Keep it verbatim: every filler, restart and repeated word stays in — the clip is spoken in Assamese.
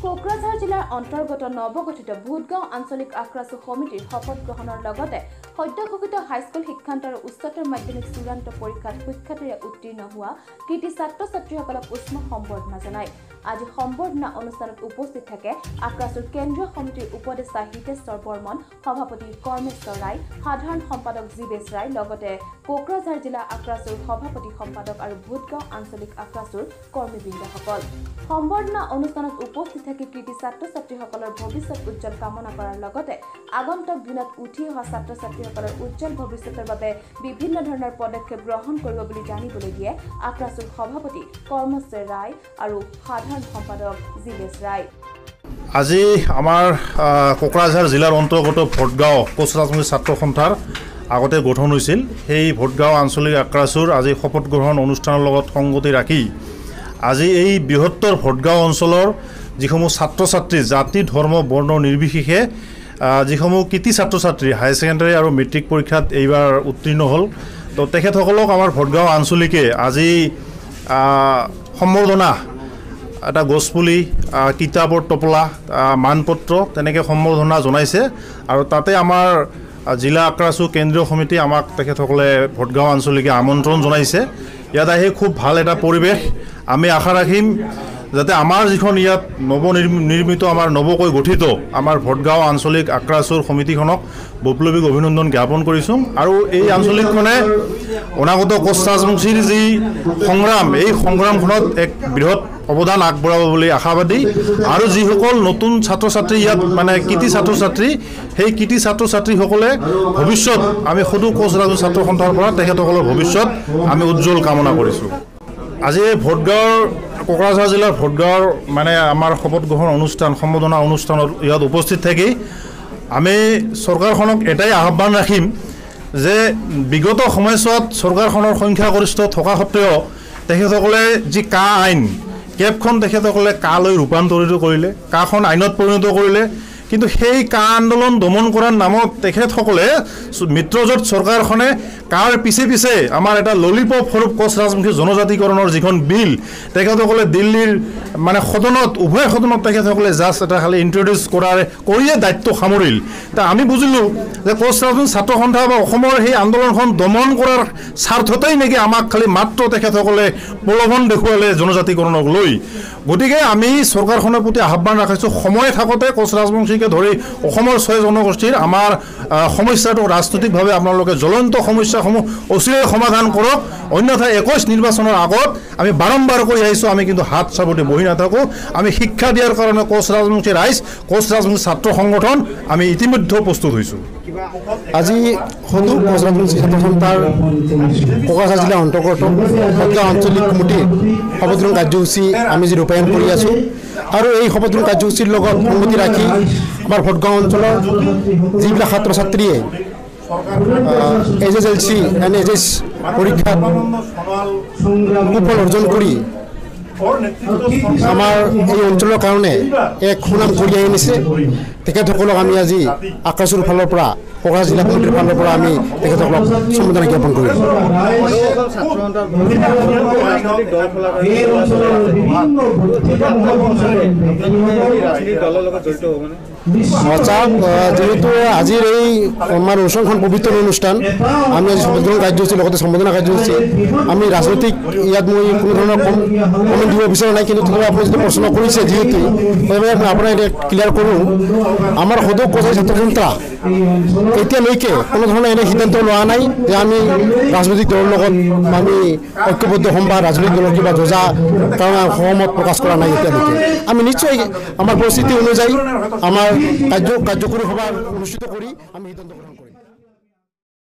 কোকৰাঝাৰ জিলাৰ অন্তৰ্গত নৱগঠিত ভূতগাঁও আঞ্চলিক আক্ৰাসু সমিতিৰ শপত গ্ৰহণৰ লগতে সদ্যঘোষিত হাইস্কুল শিক্ষান্ত আৰু উচ্চতৰ মাধ্যমিক চূড়ান্ত পৰীক্ষাত সুখ্যাতিৰে উত্তীৰ্ণ হোৱা কৃতি ছাত্ৰ ছাত্ৰীসকলক উষ্ম সম্বৰ্ধনা জনায়। আজি সম্বৰ্ধনা অনুষ্ঠানত উপস্থিত থাকে আক্ৰাসুৰ কেন্দ্ৰীয় সমিতিৰ উপদেষ্টা হিতেশ্বৰ বৰ্মন, সভাপতি কৰ্মেশ্বৰ ৰায়, সাধাৰণ সম্পাদক জীৱেশ ৰায়, লগতে কোকৰাঝাৰ জিলা আক্ৰাসুৰ সভাপতি সম্পাদক আৰু ভূতগাঁও আঞ্চলিক আক্ৰাসুৰ কৰ্মীবৃন্দসকল। সম্বৰ্ধনা অনুষ্ঠানত উপস্থিত থাকি কৃতি ছাত্ৰ ছাত্ৰীসকলৰ ভৱিষ্যত উজ্জ্বল কামনা কৰাৰ লগতে আগন্তুক দিনত উঠি অহা ছাত্ৰ ছাত্ৰীসকলৰ উজ্জ্বল ভৱিষ্যতৰ বাবে বিভিন্ন ধৰণৰ পদক্ষেপ গ্ৰহণ কৰিব বুলি জানিবলৈ দিয়ে আক্ৰাসুৰ সভাপতি কৰ্মেশ্বৰ ৰায় আৰু সাধাৰণ সম্পাদক জীৱেশ ৰায়। আজি আমাৰ কোকৰাঝাৰ জিলাৰ অন্তৰ্গত ভোটগাঁও কোচ ৰাজবংশী ছাত্ৰ সন্থাৰ আগতে গঠন হৈছিল। সেই ভোটগাঁও আঞ্চলিক আক্ৰাসুৰ আজি শপত গ্ৰহণ অনুষ্ঠানৰ লগত সংগতি ৰাখি আজি এই বৃহত্তৰ ভোটগাঁও অঞ্চলৰ যিসমূহ ছাত্ৰ ছাত্ৰী জাতি ধৰ্ম বৰ্ণ নিৰ্বিশেষে যিসমূহ কৃতি ছাত্ৰ ছাত্ৰী হায়াৰ ছেকেণ্ডাৰী আৰু মেট্ৰিক পৰীক্ষাত এইবাৰ উত্তীৰ্ণ হ'ল, তো তেখেতসকলক আমাৰ ভোটগাঁও আঞ্চলিকে আজি সম্বৰ্ধনা এটা গছপুলি, কিতাপৰ টোপোলা, মানপত্ৰ তেনেকৈ সম্বৰ্ধনা জনাইছে। আৰু তাতে আমাৰ জিলা আক্ৰাসু কেন্দ্ৰীয় সমিতি আমাক তেখেতসকলে ভোটগাঁও আঞ্চলিকে আমন্ত্ৰণ জনাইছে। ইয়াত আহি খুব ভাল এটা পৰিৱেশ। আমি আশা ৰাখিম যাতে আমাৰ যিখন ইয়াত নৱ নিৰ্মিত আমাৰ নৱকৈ গঠিত আমাৰ ভোটগাঁও আঞ্চলিক আক্ৰাসুৰ সমিতিখনক বৈপ্লৱিক অভিনন্দন জ্ঞাপন কৰিছোঁ। আৰু এই আঞ্চলিকখনে অনাগত কোচ ৰাজবংশীৰ যি সংগ্ৰাম, এই সংগ্ৰামখনত এক বৃহৎ অৱদান আগবঢ়াব বুলি আশাবাদী। আৰু যিসকল নতুন ছাত্ৰ ছাত্ৰী ইয়াত মানে কৃতি ছাত্ৰ ছাত্ৰী, সেই কৃতি ছাত্ৰ ছাত্ৰীসকলে ভৱিষ্যত আমি সদৌ কোচ ৰাজবংশী ছাত্ৰ সন্থাৰ পৰা তেখেতসকলৰ ভৱিষ্যত আমি উজ্জ্বল কামনা কৰিছোঁ। আজি এই ভোটগাঁৱৰ কোকৰাঝাৰ জিলাৰ ভোটগাঁৱৰ মানে আমাৰ শপত গ্ৰহণ অনুষ্ঠান সম্বৰ্ধনা অনুষ্ঠানত ইয়াত উপস্থিত থাকি আমি চৰকাৰখনক এটাই আহ্বান ৰাখিম যে বিগত সময়ছোৱাত চৰকাৰখনৰ সংখ্যাগৰিষ্ঠ থকা সত্ত্বেও তেখেতসকলে যি কা আইন কেবখন তেখেতসকলে কালৈ ৰূপান্তৰিত কৰিলে, কাখন আইনত পৰিণত কৰিলে, কিন্তু সেই কা আন্দোলন দমন কৰাৰ নামত তেখেতসকলে মিত্ৰজোঁট চৰকাৰখনে কাৰ পিছে পিছে আমাৰ এটা ললিপপ স্বৰূপ কোচ ৰাজবংশী জনজাতিকৰণৰ যিখন বিল তেখেতসকলে দিল্লীৰ মানে সদনত উভয় সদনত তেখেতসকলে জাষ্ট এটা খালি ইণ্ট্ৰডিউচ কৰাৰ কৰিয়ে দায়িত্ব সামৰিল। তা আমি বুজিলোঁ যে কোচ ৰাজবংশী ছাত্ৰ সন্থা বা অসমৰ সেই আন্দোলনখন দমন কৰাৰ স্বাৰ্থতেই নেকি আমাক খালি মাত্ৰ তেখেতসকলে প্ৰলোভন দেখুৱালে জনজাতিকৰণক লৈ। গতিকে আমি চৰকাৰখনৰ প্ৰতি আহ্বান ৰাখিছোঁ, সময় থাকোঁতে কোচ ৰাজবংশীকে ধৰি অসমৰ ছয় জনগোষ্ঠীৰ আমাৰ সমস্যাটো ৰাজনৈতিকভাৱে আপোনালোকে জ্বলন্ত সমস্যাসমূহ অচিৰেই সমাধান কৰক, অন্যথা একৈছ নিৰ্বাচনৰ আগত আমি বাৰম্বাৰ কৈ আহিছোঁ আমি কিন্তু হাত চাপতি বহি নাথাকোঁ। আমি শিক্ষা দিয়াৰ কাৰণে কোচ ৰাজবংশী ৰাইজ, কোচ ৰাজবংশী ছাত্ৰ সংগঠন আমি ইতিমধ্যে প্ৰস্তুত হৈছোঁ। আজি সদৌ কোচ ৰাজবংশী ছাত্ৰ সন্থাৰ কোকৰাঝাৰ জিলাৰ অন্তৰ্গত ভোটগাঁও আঞ্চলিক কমিটিৰ শপত গ্ৰহণ কাৰ্যসূচী আমি যি ৰূপায়ণ কৰি আছোঁ আৰু এই শপত গ্ৰহণ কাৰ্যসূচীৰ লগত সংগতি ৰাখি আমাৰ ভোটগাঁও অঞ্চলৰ যিবিলাক ছাত্ৰ ছাত্ৰীয়ে H S L C and H S পৰীক্ষাত সুফল অৰ্জন কৰি আমাৰ এই অঞ্চলৰ কাৰণে এক সুনাম কঢ়িয়াই আনিছে, তেখেতসকলক আমি আজি আক্ৰাসুৰ ফালৰ পৰা কোকৰাঝাৰ জিলা কমিটিৰ ফালৰ পৰা আমি তেখেতসকলক সম্বৰ্ধনা জ্ঞাপন কৰিম। যিহেতু আজিৰ এই আমাৰ অনুষ্ঠানখন পবিত্ৰ অনুষ্ঠান, আমি আজি শপত গ্ৰহণ কাৰ্যসূচীৰ লগতে সম্বৰ্ধনা কাৰ্যসূচী আমি ৰাজনৈতিক ইয়াত মই কোনো ধৰণৰ কম কমেণ্ট দিব বিচৰা নাই, কিন্তু তথাপি আপুনি যদি প্ৰশ্ন কৰিছে যিহেতু সেইবাবে আপোনাৰ এতিয়া ক্লিয়াৰ কৰোঁ। আমাৰ সদৌ কোকৰাঝাৰ ছাত্ৰ সন্থা এতিয়ালৈকে কোনো ধৰণৰ এনে সিদ্ধান্ত লোৱা নাই যে আমি ৰাজনৈতিক দলৰ লগত আমি ঐক্যবদ্ধ হ'ম বা ৰাজনৈতিক দলৰ কিবা যোজা কাৰণে সহমত প্ৰকাশ কৰা নাই। এতিয়ালৈকে আমি নিশ্চয় আমাৰ পৰিস্থিতি অনুযায়ী আমাৰ কাৰ্য কাৰ্যকৰী সভা অনুষ্ঠিত কৰি আমি সিদ্ধান্ত